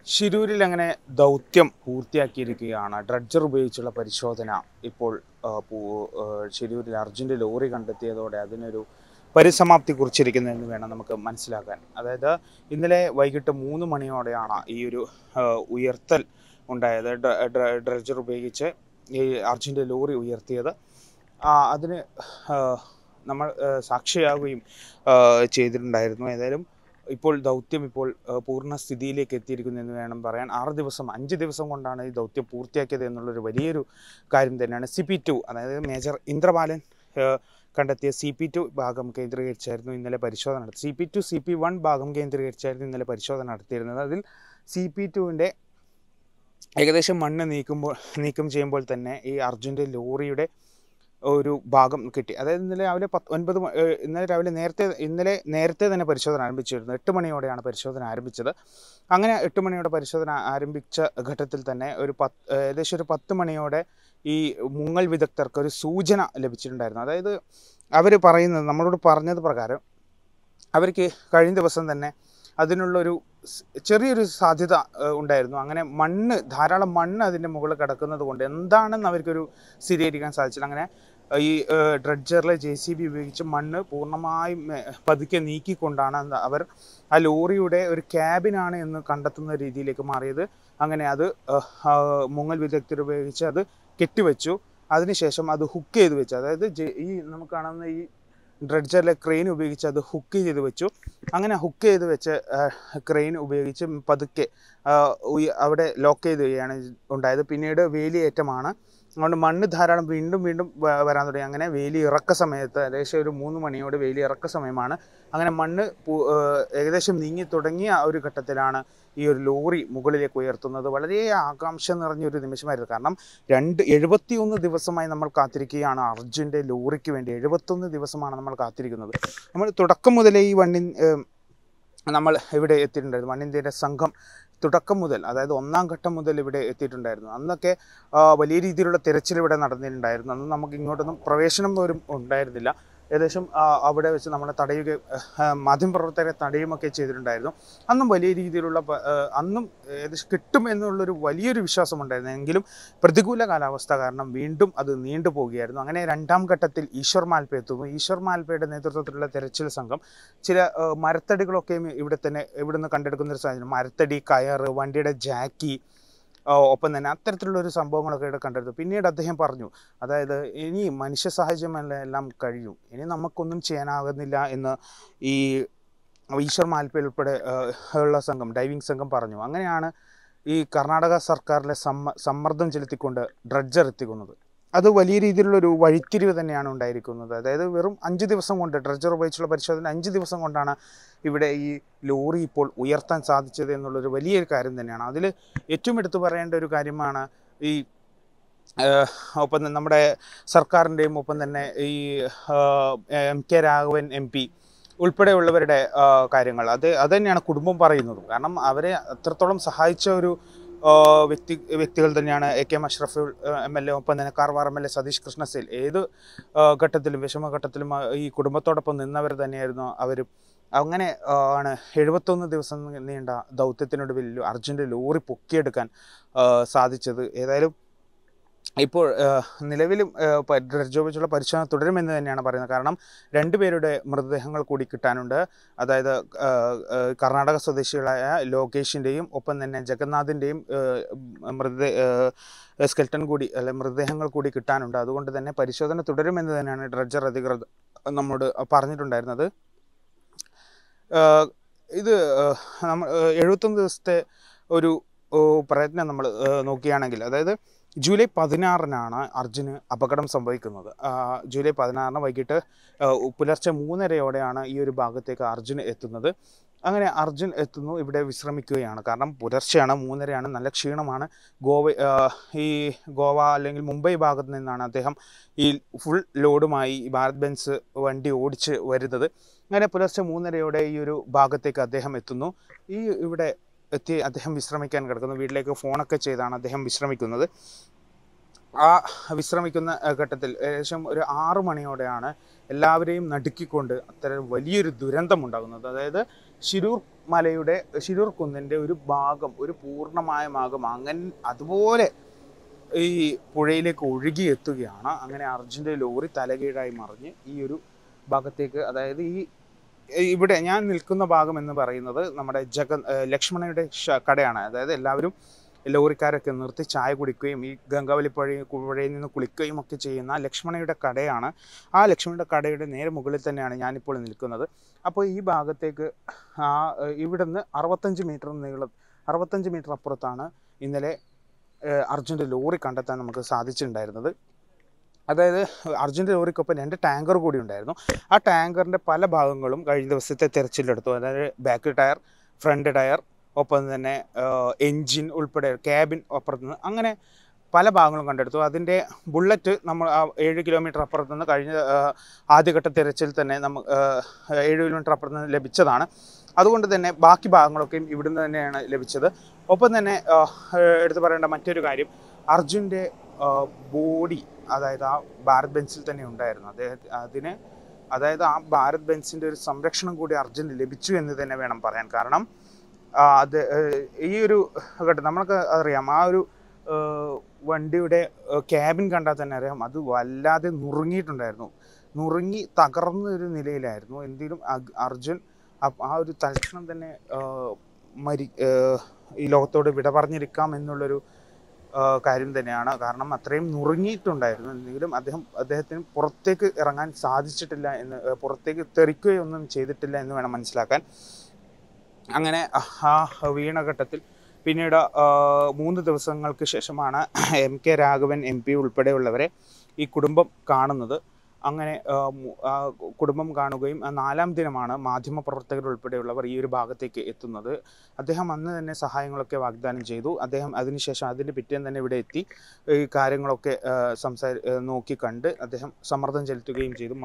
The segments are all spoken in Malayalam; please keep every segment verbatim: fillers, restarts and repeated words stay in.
ശിരൂരിൽ അങ്ങനെ ദൗത്യം പൂർത്തിയാക്കിയിരിക്കുകയാണ്. ഡ്രഡ്ജർ ഉപയോഗിച്ചുള്ള പരിശോധന ഇപ്പോൾ ശിരൂരിൽ അർജുൻ്റെ ലോറി കണ്ടെത്തിയതോടെ അതിനൊരു പരിസമാപ്തി കുറിച്ചിരിക്കുന്നതെന്ന് വേണം നമുക്ക് മനസ്സിലാക്കാൻ. അതായത് ഇന്നലെ വൈകിട്ട് മൂന്ന് മണിയോടെയാണ് ഈ ഒരു ഉയർത്തൽ ഉണ്ടായത്. ഡ്രഡ്ജർ ഉപയോഗിച്ച് ഈ അർജുൻ്റെ ലോറി ഉയർത്തിയത്. അതിന് നമ്മൾ സാക്ഷിയാവുകയും ചെയ്തിട്ടുണ്ടായിരുന്നു. ഏതായാലും ഇപ്പോൾ ദൗത്യം ഇപ്പോൾ പൂർണ്ണസ്ഥിതിയിലേക്ക് എത്തിയിരിക്കുന്നു എന്ന് വേണം പറയാൻ. ആറ് ദിവസം അഞ്ച് ദിവസം കൊണ്ടാണ് ഈ ദൗത്യം പൂർത്തിയാക്കിയത് എന്നുള്ളൊരു വലിയൊരു കാര്യം തന്നെയാണ്. സി പി ടു അതായത് മേജർ ഇന്ദ്രബാലൻ കണ്ടെത്തിയ സി പി ടു ഭാഗം കേന്ദ്രീകരിച്ചായിരുന്നു ഇന്നലെ പരിശോധന നടത്തി. C P two C P one ഭാഗം കേന്ദ്രീകരിച്ചായിരുന്നു ഇന്നലെ പരിശോധന നടത്തിയിരുന്നത്. അതിൽ സി പി ടുവിൻ്റെ ഏകദേശം മണ്ണ് നീക്കുമ്പോൾ നീക്കം ചെയ്യുമ്പോൾ തന്നെ ഈ അർജുൻ്റെ ലോറിയുടെ ഒരു ഭാഗം കിട്ടി. അതായത് ഇന്നലെ രാവിലെ പത്ത് ഒൻപത് ഇന്നലെ രാവിലെ നേരത്തെ ഇന്നലെ നേരത്തെ തന്നെ പരിശോധന ആരംഭിച്ചിരുന്നു. എട്ട് മണിയോടെയാണ് പരിശോധന ആരംഭിച്ചത്. അങ്ങനെ എട്ട് മണിയോടെ പരിശോധന ആരംഭിച്ച ഘട്ടത്തിൽ തന്നെ ഒരു പത്ത് ഏകദേശം ഒരു പത്ത് മണിയോടെ ഈ മുങ്ങൽ വിദഗ്ധർക്ക് ഒരു സൂചന ലഭിച്ചിട്ടുണ്ടായിരുന്നു. അതായത് അവർ പറയുന്നത് നമ്മളോട് പറഞ്ഞത് പ്രകാരം അവർക്ക് കഴിഞ്ഞ ദിവസം തന്നെ അതിനുള്ളൊരു ചെറിയൊരു സാധ്യത ഉണ്ടായിരുന്നു. അങ്ങനെ മണ്ണ് ധാരാളം മണ്ണ് അതിൻ്റെ മുകളിൽ കിടക്കുന്നത് കൊണ്ട് എന്താണെന്ന് അവർക്കൊരു സ്ഥിരീകരിക്കാൻ സാധിച്ചില്ല. അങ്ങനെ ഈ ഡ്രഡ്ജറിലെ ജെ സി ബി ഉപയോഗിച്ച് മണ്ണ് പൂർണ്ണമായും പതുക്കെ നീക്കിക്കൊണ്ടാണ് അവർ ആ ലോറിയുടെ ഒരു ക്യാബിനാണ് എന്ന് കണ്ടെത്തുന്ന രീതിയിലേക്ക് മാറിയത്. അങ്ങനെ അത് മുങ്ങൽ വിദഗ്ധർ ഉപയോഗിച്ച് അത് കെട്ടിവെച്ചു. അതിനുശേഷം അത് ഹുക്ക് ചെയ്ത് വെച്ചു. അതായത് ഈ നമുക്ക് കാണുന്ന ഈ ഡ്രഡ്ജറിലെ ക്രെയിൻ ഉപയോഗിച്ച് അത് ഹുക്ക് ചെയ്ത് വെച്ചു. അങ്ങനെ ഹുക്ക് ചെയ്ത് വെച്ച് ക്രെയിൻ ഉപയോഗിച്ച് പതുക്കെ അവിടെ ലോക്ക് ചെയ്യുകയാണ് ഉണ്ടായത്. പിന്നീട് വേലിയേറ്റമാണ്. അതുകൊണ്ട് മണ്ണ് ധാരാളം വീണ്ടും വീണ്ടും വരാൻ തുടങ്ങി. അങ്ങനെ വേലി ഇറക്ക സമയത്ത് ഏകദേശം ഒരു മൂന്ന് മണിയോട് വേലി ഇറക്ക സമയമാണ്. അങ്ങനെ മണ്ണ് ഏകദേശം നീങ്ങി തുടങ്ങിയ ഒരു ഘട്ടത്തിലാണ് ഈ ഒരു ലോറി മുകളിലേക്ക് ഉയർത്തുന്നത്. വളരെ ആകാംക്ഷ നിറഞ്ഞൊരു നിമിഷമായിരുന്നു. കാരണം രണ്ട് എഴുപത്തിയൊന്ന് ദിവസമായി നമ്മൾ കാത്തിരിക്കുകയാണ് അർജുൻ്റെ ലോറിക്ക് വേണ്ടി. എഴുപത്തൊന്ന് ദിവസമാണ് നമ്മൾ കാത്തിരിക്കുന്നത്. നമ്മൾ തുടക്കം മുതലേ ഈ വണ്ണി നമ്മൾ ഇവിടെ എത്തിയിട്ടുണ്ടായിരുന്നു. വൺ ഇന്ത്യയുടെ സംഘം തുടക്കം മുതൽ അതായത് ഒന്നാം ഘട്ടം മുതൽ ഇവിടെ എത്തിയിട്ടുണ്ടായിരുന്നു. അന്നൊക്കെ വലിയ രീതിയിലുള്ള തിരച്ചിൽ ഇവിടെ നടന്നിട്ടുണ്ടായിരുന്നു. അന്ന് നമുക്ക് ഇങ്ങോട്ടൊന്നും പ്രവേശനം പോലും ഉണ്ടായിരുന്നില്ല. ഏകദേശം അവിടെ വെച്ച് നമ്മളെ തടയുക മാധ്യമപ്രവർത്തകരെ തടയുമൊക്കെ ചെയ്തിട്ടുണ്ടായിരുന്നു. അന്നും വലിയ രീതിയിലുള്ള അന്നും ഏകദേശം കിട്ടും എന്നുള്ളൊരു വലിയൊരു വിശ്വാസമുണ്ടായിരുന്നു. എങ്കിലും പ്രതികൂല കാലാവസ്ഥ കാരണം വീണ്ടും അത് നീണ്ടു പോവുകയായിരുന്നു. അങ്ങനെ രണ്ടാം ഘട്ടത്തിൽ ഈശ്വർ മാൽപ്പ എത്തുന്നു. ഈശ്വർ മാൽപ്പയുടെ നേതൃത്വത്തിലുള്ള തെരച്ചിൽ സംഘം ചില മരത്തടികളൊക്കെയും ഇവിടെ തന്നെ ഇവിടുന്ന് കണ്ടെടുക്കുന്ന ഒരു സാഹചര്യം. മരത്തടി, കയറ്, വണ്ടിയുടെ ജാക്കി, ഒപ്പം തന്നെ അത്തരത്തിലുള്ളൊരു സംഭവങ്ങളൊക്കെ ഇവിടെ കണ്ടെടുത്തു. പിന്നീട് അദ്ദേഹം പറഞ്ഞു, അതായത് ഇനി മനുഷ്യ സാഹചര്യമല്ല എല്ലാം കഴിയും, ഇനി നമുക്കൊന്നും ചെയ്യാനാകുന്നില്ല എന്ന് ഈ ഈശ്വർ മാൽപ്പ ഉൾപ്പെടെ ഉള്ള സംഘം ഡൈവിംഗ് സംഘം പറഞ്ഞു. അങ്ങനെയാണ് ഈ കർണാടക സർക്കാരിലെ സമ്മ സമ്മർദ്ദം ചെലുത്തിക്കൊണ്ട് ഡ്രഡ്ജർ എത്തിക്കുന്നത്. അത് വലിയ രീതിയിലുള്ളൊരു വഴിത്തിരിവ് തന്നെയാണ് ഉണ്ടായിരിക്കുന്നത്. അതായത് വെറും അഞ്ച് ദിവസം കൊണ്ട് ഡ്രഡ്ജർ ഉപയോഗിച്ചുള്ള പരിശോധന അഞ്ച് ദിവസം കൊണ്ടാണ് ഇവിടെ ഈ ലോറി ഇപ്പോൾ ഉയർത്താൻ സാധിച്ചത് എന്നുള്ളൊരു വലിയൊരു കാര്യം തന്നെയാണ്. അതിൽ ഏറ്റവും എടുത്തു പറയേണ്ട ഒരു കാര്യമാണ് ഈ ഒപ്പം നമ്മുടെ സർക്കാരിൻ്റെയും ഒപ്പം തന്നെ ഈ M K Raghavan M P ഉൾപ്പെടെയുള്ളവരുടെ കാര്യങ്ങൾ. അത് അത് തന്നെയാണ് കുടുംബം പറയുന്നത്. കാരണം അവരെ അത്രത്തോളം സഹായിച്ച ഒരു വ്യക്തി വ്യക്തികൾ തന്നെയാണ് A K Ashraf M L A, ഒപ്പം തന്നെ Karwar M L A Satish Krishnasail. ഏത് ഘട്ടത്തിലും വിഷമഘട്ടത്തിലും ഈ കുടുംബത്തോടൊപ്പം നിന്നവർ തന്നെയായിരുന്നു അവരും. അങ്ങനെ ആണ് എഴുപത്തൊന്ന് ദിവസം നീണ്ട ദൗത്യത്തിനൊടുവിൽ അർജുൻ്റെ ലോറി പൊക്കിയെടുക്കാൻ സാധിച്ചത്. ഏതായാലും ഇപ്പോൾ നിലവിലും ഡ്രഡ്ജർ ഉപയോഗിച്ചുള്ള പരിശോധന തുടരുമെന്ന് തന്നെയാണ് പറയുന്നത്. കാരണം രണ്ടുപേരുടെ മൃതദേഹങ്ങൾ കൂടി കിട്ടാനുണ്ട്. അതായത് കർണാടക സ്വദേശികളായ ലോകേഷിൻ്റെയും ഒപ്പം തന്നെ ജഗന്നാഥിൻ്റെയും മൃതദേഹ സ്കെൽട്ടൺ കൂടി അല്ലെ മൃതദേഹങ്ങൾ കൂടി കിട്ടാനുണ്ട്. അതുകൊണ്ട് തന്നെ പരിശോധന തുടരുമെന്ന് തന്നെയാണ് ഡ്രഡ്ജർ അധികൃതർ നമ്മോട് പറഞ്ഞിട്ടുണ്ടായിരുന്നത്. ഇത് നമ്മൾ എഴുപത്തൊന്ന് ദിവസത്തെ ഒരു പ്രയത്നം നമ്മൾ നോക്കുകയാണെങ്കിൽ, അതായത് ജൂലൈ പതിനാറിനാണ് അർജുന് അപകടം സംഭവിക്കുന്നത്. ജൂലൈ പതിനാറിന് വൈകിട്ട് പുലർച്ചെ മൂന്നരയോടെയാണ് ഈ ഒരു ഭാഗത്തേക്ക് അർജുൻ എത്തുന്നത്. അങ്ങനെ അർജുൻ എത്തുന്നു, ഇവിടെ വിശ്രമിക്കുകയാണ്. കാരണം പുലർച്ചെയാണ്, മൂന്നരയാണ്, നല്ല ക്ഷീണമാണ്. ഗോവ ഈ ഗോവ അല്ലെങ്കിൽ മുംബൈ ഭാഗത്ത് നിന്നാണ് അദ്ദേഹം ഈ ഫുൾ ലോഡുമായി ഭാരത് ബെൻസ് വണ്ടി ഓടിച്ച് വരുന്നത്. അങ്ങനെ പുലർച്ചെ മൂന്നരയോടെ ഈ ഒരു ഭാഗത്തേക്ക് അദ്ദേഹം എത്തുന്നു. ഈ ഇവിടെ എത്തി അദ്ദേഹം വിശ്രമിക്കാൻ കിടക്കുന്നു. വീട്ടിലേക്ക് ഫോണൊക്കെ ചെയ്താണ് അദ്ദേഹം വിശ്രമിക്കുന്നത്. ആ വിശ്രമിക്കുന്ന ഘട്ടത്തിൽ ഏകദേശം ഒരു ആറു മണിയോടെയാണ് എല്ലാവരെയും നടുക്കിക്കൊണ്ട് അത്തരം വലിയൊരു ദുരന്തം ഉണ്ടാകുന്നത്. അതായത് ശിരൂർ മലയുടെ ശിരൂർ കുന്നിൻ്റെ ഒരു ഭാഗം, ഒരു പൂർണ്ണമായ ഭാഗം അങ്ങനെ അതുപോലെ ഈ പുഴയിലേക്ക് ഒഴുകിയെത്തുകയാണ്. അങ്ങനെ അർജുൻ്റെ ലോറി തലകീഴായി മറിഞ്ഞ് ഈ ഒരു ഭാഗത്തേക്ക്, അതായത് ഈ ഇവിടെ ഞാൻ നിൽക്കുന്ന ഭാഗം എന്ന് പറയുന്നത് നമ്മുടെ ജഗ ലക്ഷ്മണയുടെ കടയാണ്. അതായത് എല്ലാവരും ലോറിക്കാരൊക്കെ നിർത്തി ചായ കുടിക്കുകയും ഈ ഗംഗാവലി പുഴ പുഴയിൽ നിന്ന് കുളിക്കുകയും ഒക്കെ ചെയ്യുന്ന ലക്ഷ്മണയുടെ കടയാണ്. ആ ലക്ഷ്മണയുടെ കടയുടെ നേരെ മുകളിൽ തന്നെയാണ് ഞാനിപ്പോൾ നിൽക്കുന്നത്. അപ്പോൾ ഈ ഭാഗത്തേക്ക് ആ ഇവിടുന്ന് അറുപത്തഞ്ച് മീറ്റർ നീളം അറുപത്തഞ്ച് മീറ്റർ അപ്പുറത്താണ് ഇന്നലെ അർജുൻ്റെ ലോറി കണ്ടെത്താൻ നമുക്ക് സാധിച്ചിട്ടുണ്ടായിരുന്നത്. അതായത് അർജുൻ്റെ ലോറിക്കൊപ്പം രണ്ട് ടാങ്കർ കൂടി ഉണ്ടായിരുന്നു. ആ ടാങ്കറിൻ്റെ പല ഭാഗങ്ങളും കഴിഞ്ഞ ദിവസത്തെ തെരച്ചിലെടുത്തു. അതായത് ബാക്ക് ടയർ, ഫ്രണ്ട് ടയർ, ഒപ്പം തന്നെ എൻജിൻ ഉൾപ്പെടെ ക്യാബിൻ അപ്പുറത്ത് നിന്ന് അങ്ങനെ പല ഭാഗങ്ങളും കണ്ടെടുത്തു. അതിൻ്റെ ബുള്ളറ്റ് നമ്മൾ ആ ഏഴ് കിലോമീറ്റർ അപ്പുറത്ത് നിന്ന് കഴിഞ്ഞ ആദ്യഘട്ട തിരച്ചിൽ തന്നെ നമ്മൾ ഏഴ് കിലോമീറ്റർ അപ്പുറത്ത് നിന്ന് ലഭിച്ചതാണ്. അതുകൊണ്ട് തന്നെ ബാക്കി ഭാഗങ്ങളൊക്കെയും ഇവിടുന്ന് തന്നെയാണ് ലഭിച്ചത്. ഒപ്പം തന്നെ എടുത്തു പറയേണ്ട മറ്റൊരു കാര്യം, അർജുൻ്റെ ബോഡി അതായത് ആ ഭാരത് ബെൻസിൽ തന്നെ ഉണ്ടായിരുന്നു. അദ്ദേഹത്തിന് അതിന് അതായത് ആ ഭാരത് ബെൻസിൻ്റെ ഒരു സംരക്ഷണം കൂടി അർജുന് ലഭിച്ചു എന്ന് തന്നെ വേണം പറയാൻ. കാരണം അത് ഈ ഒരു ഘട്ടം നമ്മൾക്ക് അറിയാം, ആ ഒരു വണ്ടിയുടെ ക്യാബിൻ കണ്ടാൽ തന്നെ അറിയാം അത് വല്ലാതെ നുറുങ്ങിയിട്ടുണ്ടായിരുന്നു. നുറുങ്ങി തകർന്ന ഒരു നിലയിലായിരുന്നു. എന്തെങ്കിലും അർജുൻ ആ ഒരു തൽക്ഷണം തന്നെ മരി ഈ ലോകത്തോട് വിട പറഞ്ഞിരിക്കാം എന്നുള്ളൊരു കാര്യം തന്നെയാണ്. കാരണം അത്രയും നുറുങ്ങിയിട്ടുണ്ടായിരുന്നു. എന്തെങ്കിലും അദ്ദേഹം അദ്ദേഹത്തിന് പുറത്തേക്ക് ഇറങ്ങാൻ സാധിച്ചിട്ടില്ല എന്ന്, പുറത്തേക്ക് തെറിക്കുകയൊന്നും ചെയ്തിട്ടില്ല എന്ന് വേണം മനസ്സിലാക്കാൻ. അങ്ങനെ ആ വീണ ഘട്ടത്തിൽ പിന്നീട് മൂന്ന് ദിവസങ്ങൾക്ക് ശേഷമാണ് M K Raghavan M P ഉൾപ്പെടെയുള്ളവരെ ഈ കുടുംബം കാണുന്നത്. അങ്ങനെ കുടുംബം കാണുകയും നാലാം ദിനമാണ് മാധ്യമപ്രവർത്തകർ ഉൾപ്പെടെയുള്ളവർ ഈ ഒരു ഭാഗത്തേക്ക് എത്തുന്നത്. അദ്ദേഹം അന്ന് തന്നെ സഹായങ്ങളൊക്കെ വാഗ്ദാനം ചെയ്തു. അദ്ദേഹം അതിനുശേഷം അതിൻ്റെ പിറ്റേന്ന് തന്നെ ഇവിടെ എത്തി ഈ കാര്യങ്ങളൊക്കെ സംസാരി നോക്കി കണ്ട് അദ്ദേഹം സമ്മർദ്ദം ചെലുത്തുകയും ചെയ്തു.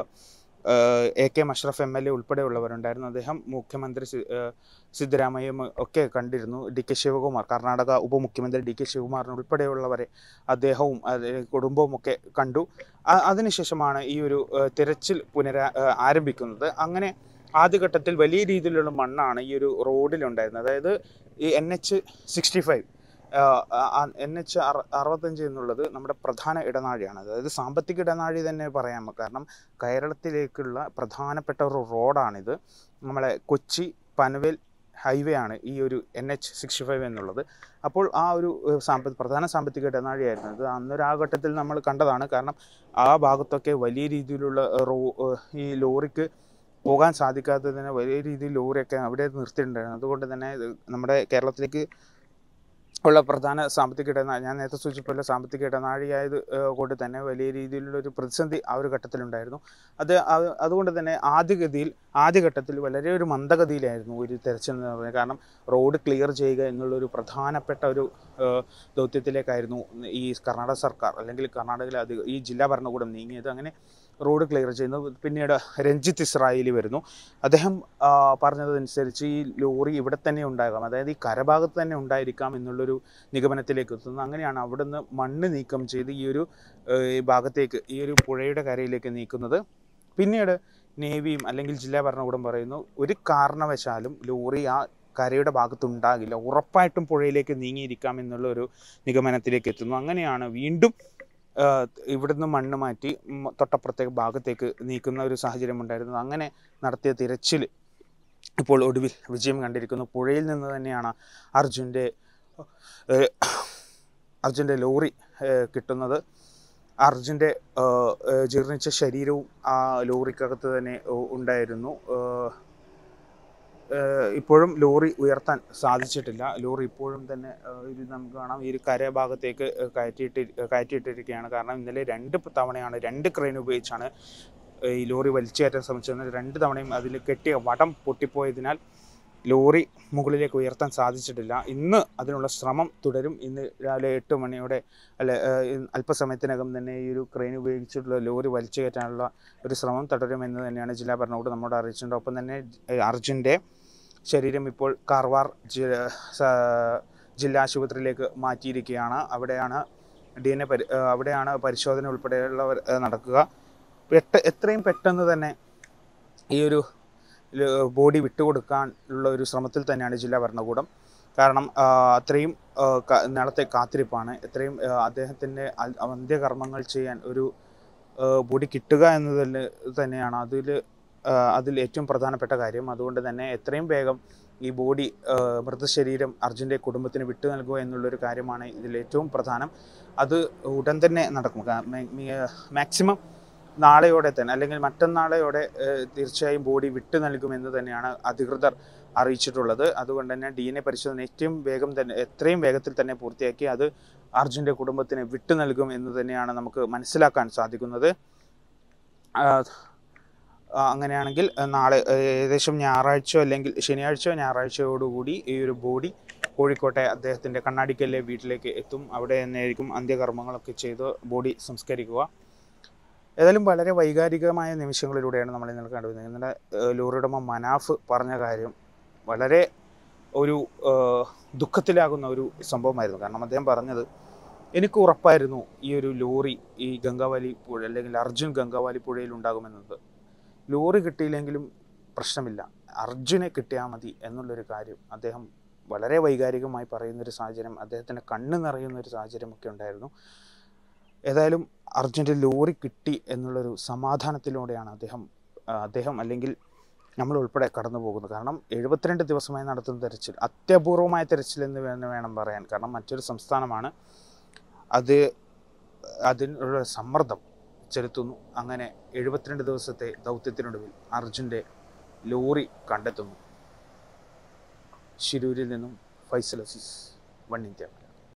A K Mashraf M L A ഉൾപ്പെടെയുള്ളവരുണ്ടായിരുന്നു. അദ്ദേഹം മുഖ്യമന്ത്രി സിദ്ധരാമയ്യയും ഒക്കെ കണ്ടിരുന്നു. ഡി കെ ശിവകുമാർ, കർണാടക ഉപമുഖ്യമന്ത്രി ഡി കെ ശിവകുമാറിന് ഉൾപ്പെടെയുള്ളവരെ അദ്ദേഹവും കുടുംബവും ഒക്കെ കണ്ടു. അതിനുശേഷമാണ് ഈ ഒരു തിരച്ചിൽ പുനരാ ആരംഭിക്കുന്നത്. അങ്ങനെ ആദ്യഘട്ടത്തിൽ വലിയ രീതിയിലുള്ള മണ്ണാണ് ഈ ഒരു റോഡിലുണ്ടായിരുന്നത്. അതായത് ഈ N H sixty five N H അറ അറുപത്തഞ്ച് എന്നുള്ളത് നമ്മുടെ പ്രധാന ഇടനാഴിയാണ്. അതായത് സാമ്പത്തിക ഇടനാഴി തന്നെ പറയാം. കാരണം കേരളത്തിലേക്കുള്ള പ്രധാനപ്പെട്ട ഒരു റോഡാണിത്. നമ്മളെ കൊച്ചി പനവേൽ ഹൈവേ ആണ് ഈ ഒരു എൻ എച്ച് സിക്സ്റ്റി ഫൈവ് എന്നുള്ളത്. അപ്പോൾ ആ ഒരു സാമ്പ പ്രധാന സാമ്പത്തിക ഇടനാഴിയായിരുന്നു ഇത്. അന്നൊരു ആ ഘട്ടത്തിൽ നമ്മൾ കണ്ടതാണ്. കാരണം ആ ഭാഗത്തൊക്കെ വലിയ രീതിയിലുള്ള റോ ഈ ലോറിക്ക് പോകാൻ സാധിക്കാത്തതിന് വലിയ രീതിയിൽ ലോറിയൊക്കെ അവിടെ നിർത്തിയിട്ടുണ്ടായിരുന്നു. അതുകൊണ്ട് തന്നെ നമ്മുടെ കേരളത്തിലേക്ക് ഉള്ള പ്രധാന സാമ്പത്തിക ഇടനാഴി, ഞാൻ നേരത്തെ സൂചിപ്പിച്ച സാമ്പത്തിക ഇടനാഴിയായത് കൊണ്ട് തന്നെ വലിയ രീതിയിലുള്ളൊരു പ്രതിസന്ധി ആ ഒരു ഘട്ടത്തിലുണ്ടായിരുന്നു. അത് അതുകൊണ്ട് തന്നെ ആദ്യഗതിയിൽ ആദ്യഘട്ടത്തിൽ വളരെ ഒരു മന്ദഗതിയിലായിരുന്നു ഒരു തെരച്ചിൽ എന്ന് പറയുന്നത്. കാരണം റോഡ് ക്ലിയർ ചെയ്യുക എന്നുള്ളൊരു പ്രധാനപ്പെട്ട ഒരു ദൗത്യത്തിലേക്കായിരുന്നു ഈ കർണാടക സർക്കാർ അല്ലെങ്കിൽ കർണാടകയിലെ അധിക ഈ ജില്ലാ ഭരണകൂടം നീങ്ങിയത്. അങ്ങനെ റോഡ് ക്ലിയർ ചെയ്യുന്നു. പിന്നീട് രഞ്ജിത്ത് ഇസ്രായേലി വരുന്നു. അദ്ദേഹം പറഞ്ഞതനുസരിച്ച് ഈ ലോറി ഇവിടെ തന്നെ ഉണ്ടാകാം, അതായത് ഈ കരഭാഗത്ത് തന്നെ ഉണ്ടായിരിക്കാം എന്നുള്ളൊരു നിഗമനത്തിലേക്ക് എത്തുന്നു. അങ്ങനെയാണ് അവിടുന്ന് മണ്ണ് നീക്കം ചെയ്ത് ഈ ഒരു ഭാഗത്തേക്ക് ഈ ഒരു പുഴയുടെ കരയിലേക്ക് നീക്കുന്നത്. പിന്നീട് നേവിയും അല്ലെങ്കിൽ ജില്ലാ ഭരണകൂടം പറയുന്നു ഒരു കാരണവശാലും ലോറി ആ കരയുടെ ഭാഗത്തുണ്ടാകില്ല, ഉറപ്പായിട്ടും പുഴയിലേക്ക് നീങ്ങിയിരിക്കാം എന്നുള്ള ഒരു നിഗമനത്തിലേക്ക് എത്തുന്നു. അങ്ങനെയാണ് വീണ്ടും ഇവിടുന്ന് മണ്ണ് മാറ്റി തൊട്ടപ്പുറത്തേക്ക് ഭാഗത്തേക്ക് നീക്കുന്ന ഒരു സാഹചര്യം ഉണ്ടായിരുന്നത്. അങ്ങനെ നടത്തിയ തിരച്ചിൽ ഇപ്പോൾ ഒടുവിൽ വിജയം കണ്ടിരിക്കുന്നു. പുഴയിൽ നിന്ന് തന്നെയാണ് അർജുൻ്റെ അർജുൻ്റെ ലോറി കിട്ടുന്നത്. അർജുൻ്റെ ജീർണിച്ച ശരീരവും ആ ലോറിക്കകത്ത് തന്നെ ഉണ്ടായിരുന്നു. ഇപ്പോഴും ലോറി ഉയർത്താൻ സാധിച്ചിട്ടില്ല. ലോറി ഇപ്പോഴും തന്നെ ഇത് നമുക്ക് കാണാം ഈ ഒരു കരഭാഗത്തേക്ക് കയറ്റിയിട്ട് കയറ്റിയിട്ടിരിക്കുകയാണ്. കാരണം ഇന്നലെ രണ്ട് തവണയാണ് രണ്ട് ക്രെയിൻ ഉപയോഗിച്ചാണ് ഈ ലോറി വലിച്ചേറ്റാൻ ശ്രമിച്ചത്. രണ്ട് തവണയും അതിൽ കെട്ടിയ വടം പൊട്ടിപ്പോയതിനാൽ ലോറി മുകളിലേക്ക് ഉയർത്താൻ സാധിച്ചിട്ടില്ല. ഇന്ന് അതിനുള്ള ശ്രമം തുടരും. ഇന്ന് രാവിലെ എട്ട് മണിയോടെ അല്ല അല്പസമയത്തിനകം തന്നെ ഈ ഒരു ക്രെയിൻ ഉപയോഗിച്ചിട്ടുള്ള ലോറി വലിച്ചു കയറ്റാനുള്ള ഒരു ശ്രമം തുടരുമെന്ന് തന്നെയാണ് ജില്ലാ ഭരണകൂടം നമ്മോട് അറിയിച്ചിട്ടുണ്ട്. ഒപ്പം തന്നെ അർജുൻ്റെ ശരീരം ഇപ്പോൾ കാർവാർ ജില്ലാ ആശുപത്രിയിലേക്ക് മാറ്റിയിരിക്കുകയാണ്. അവിടെയാണ് ഡി എൻ എ പരി അവിടെയാണ് പരിശോധന ഉൾപ്പെടെയുള്ളവർ നടക്കുക. പെട്ട എത്രയും പെട്ടെന്ന് തന്നെ ഈ ഒരു ബോഡി വിട്ടുകൊടുക്കാൻ ഉള്ള ഒരു ശ്രമത്തിൽ തന്നെയാണ് ജില്ലാ ഭരണകൂടം. കാരണം അത്രയും നാളത്തെ കാത്തിരിപ്പാണ്, എത്രയും അദ്ദേഹത്തിൻ്റെ അന്ത്യകർമ്മങ്ങൾ ചെയ്യാൻ ഒരു ബോഡി കിട്ടുക എന്നതിൽ തന്നെയാണ് അതിൽ അതിൽ ഏറ്റവും പ്രധാനപ്പെട്ട കാര്യം. അതുകൊണ്ട് തന്നെ എത്രയും വേഗം ഈ ബോഡി മൃതശരീരം അർജുൻ്റെ കുടുംബത്തിന് വിട്ടു നൽകുക എന്നുള്ളൊരു കാര്യമാണ് ഇതിൽ ഏറ്റവും പ്രധാനം. അത് ഉടൻ തന്നെ നടക്കും. മാക്സിമം നാളെയോടെ തന്നെ അല്ലെങ്കിൽ മറ്റന്നാളെയോടെ തീർച്ചയായും ബോഡി വിട്ടു നൽകുമെന്ന് തന്നെയാണ് അധികൃതർ അറിയിച്ചിട്ടുള്ളത്. അതുകൊണ്ട് തന്നെ ഡി എൻ എ പരിശോധന ഏറ്റവും വേഗം തന്നെ എത്രയും വേഗത്തിൽ തന്നെ പൂർത്തിയാക്കി അത് അർജുൻ്റെ കുടുംബത്തിന് വിട്ടു നൽകും എന്ന് തന്നെയാണ് നമുക്ക് മനസ്സിലാക്കാൻ സാധിക്കുന്നത്. അങ്ങനെയാണെങ്കിൽ നാളെ ഏകദേശം ഞായറാഴ്ചയോ അല്ലെങ്കിൽ ശനിയാഴ്ചയോ ഞായറാഴ്ചയോടുകൂടി ഈ ഒരു ബോഡി കോഴിക്കോട്ടെ അദ്ദേഹത്തിൻ്റെ കണ്ണാടിക്കലിലെ വീട്ടിലേക്ക് എത്തും. അവിടെ തന്നെയായിരിക്കും അന്ത്യകർമ്മങ്ങളൊക്കെ ചെയ്ത് ബോഡി സംസ്കരിക്കുക. ഏതായാലും വളരെ വൈകാരികമായ നിമിഷങ്ങളിലൂടെയാണ് നമ്മൾ ഇന്നലെ കണ്ടുവരുന്നത്. ഇന്നലെ ലോറി ഉടമ മനാഫ് പറഞ്ഞ കാര്യം വളരെ ഒരു ദുഃഖത്തിലാകുന്ന ഒരു സംഭവമായിരുന്നു. കാരണം അദ്ദേഹം പറഞ്ഞത്, എനിക്ക് ഉറപ്പായിരുന്നു ഈ ഒരു ലോറി ഈ ഗംഗാവലി പുഴ അല്ലെങ്കിൽ അർജുൻ ഗംഗാവലി പുഴയിൽ ഉണ്ടാകുമെന്നത്. ലോറി കിട്ടിയില്ലെങ്കിലും പ്രശ്നമില്ല, അർജുനെ കിട്ടിയാൽ മതി എന്നുള്ളൊരു കാര്യം അദ്ദേഹം വളരെ വൈകാരികമായി പറയുന്നൊരു സാഹചര്യം, അദ്ദേഹത്തിൻ്റെ കണ്ണ് നിറയുന്നൊരു സാഹചര്യമൊക്കെ ഉണ്ടായിരുന്നു. ഏതായാലും അർജുൻ്റെ ലോറി കിട്ടി എന്നുള്ളൊരു സമാധാനത്തിലൂടെയാണ് അദ്ദേഹം അദ്ദേഹം അല്ലെങ്കിൽ നമ്മൾ ഉൾപ്പെടെ കടന്നു പോകുന്നത്. കാരണം എഴുപത്തിരണ്ട് ദിവസമായി നടത്തുന്ന തെരച്ചിൽ അത്യപൂർവമായ തെരച്ചിൽ എന്ന് തന്നെ വേണം പറയാൻ. കാരണം മറ്റൊരു സംസ്ഥാനമാണ്, അത് അതിനുള്ള സമ്മർദ്ദം ചെലുത്തുന്നു. അങ്ങനെ എഴുപത്തിരണ്ട് ദിവസത്തെ ദൗത്യത്തിനൊടുവിൽ അർജുൻ്റെ ലോറി കണ്ടെത്തുന്നു. ശിരൂരിൽ നിന്നും ഫൈസൽ അസീസ്, വൺ ഇന്ത്യ.